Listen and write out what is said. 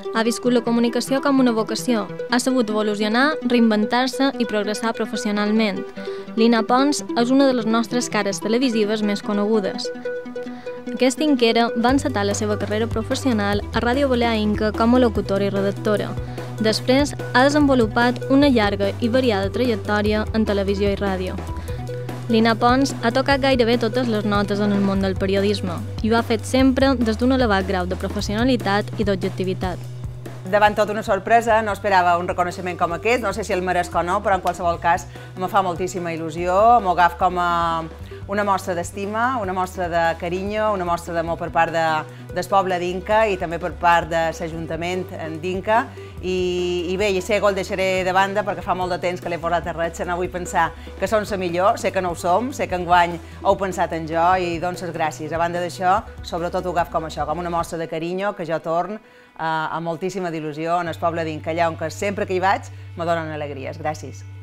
Ha viscut la comunicació com una vocació, ha sabut evolucionar, reinventar-se i progressar professionalment. Lina Pons és una de les nostres cares televisives més conegudes. Aquesta inquera va encetar la seva carrera professional a Ràdio Balear Inca com a locutora i redactora. Després ha desenvolupat una llarga i variada trajectòria en televisió i ràdio. Lina Pons ha tocat gairebé totes les notes en el món del periodisme i ho ha fet sempre des d'un elevat grau de professionalitat i d'objectivitat. Davant tot una sorpresa, no esperava un reconeixement com aquest, no sé si el meresc o no, però en qualsevol cas em fa moltíssima il·lusió, m'ho agaf com a una mostra d'estima, una mostra de carinyo, una mostra d'amor per part del poble d'Inca i també per part de l'Ajuntament d'Inca. I bé, i sé que el deixaré de banda perquè fa molt de temps que l'he posat a ratxa, no vull pensar que som la millor, sé que no ho som, sé que enguany heu pensat en jo i doncs les gràcies. A banda d'això, sobretot ho agaf com això, com una mostra de carinyo que jo torn amb moltíssima il·lusió en el poble d'Inca, allà on sempre que hi vaig me donen alegries. Gràcies.